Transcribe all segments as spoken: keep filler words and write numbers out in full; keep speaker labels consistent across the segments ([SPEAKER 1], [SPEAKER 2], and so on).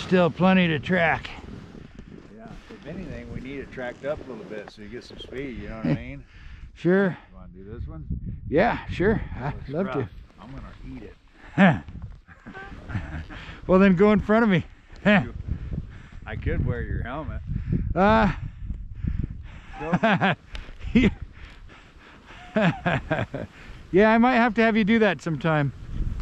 [SPEAKER 1] still plenty to track.
[SPEAKER 2] Yeah, if anything, we need it tracked up a little bit so you get some speed, you know what I mean?
[SPEAKER 1] Sure.
[SPEAKER 2] You want to do this one?
[SPEAKER 1] Yeah, sure. I'd
[SPEAKER 2] Looks
[SPEAKER 1] love
[SPEAKER 2] rough.
[SPEAKER 1] to.
[SPEAKER 2] I'm going to eat it.
[SPEAKER 1] Well, then go in front of me.
[SPEAKER 2] I could wear your helmet.
[SPEAKER 1] Uh, yeah, I might have to have you do that sometime.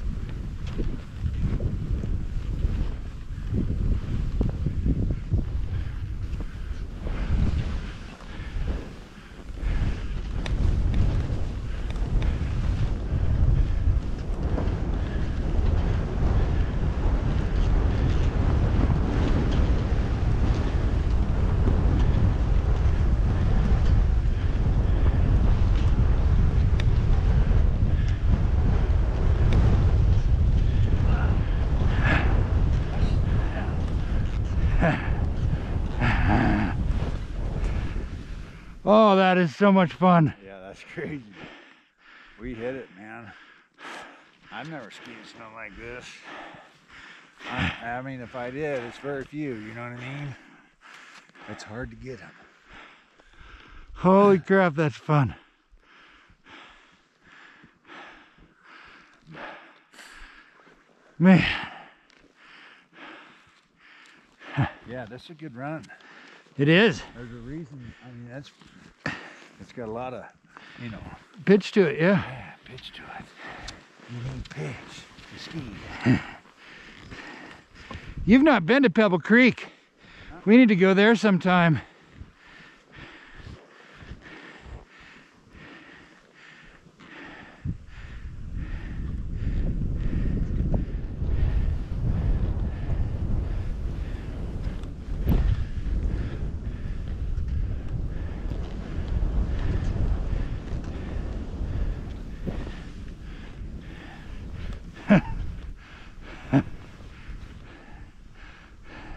[SPEAKER 1] Oh, that is so much fun.
[SPEAKER 2] Yeah, that's crazy. We hit it, man. I've never skied snow like this. I, I mean, if I did, it's very few, you know what I mean? It's hard to get them.
[SPEAKER 1] Holy crap, that's fun. Man.
[SPEAKER 2] Yeah, that's a good run.
[SPEAKER 1] It is.
[SPEAKER 2] There's a reason. I mean, that's, it's got a lot of, you know.
[SPEAKER 1] Pitch to it, yeah.
[SPEAKER 2] Yeah, pitch to it. You need pitch to ski.
[SPEAKER 1] You've not been to Pebble Creek. We need to go there sometime.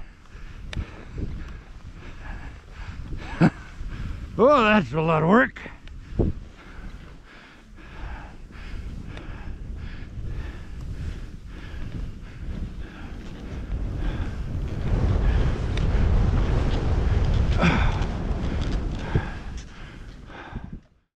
[SPEAKER 1] Oh, that's a lot of work.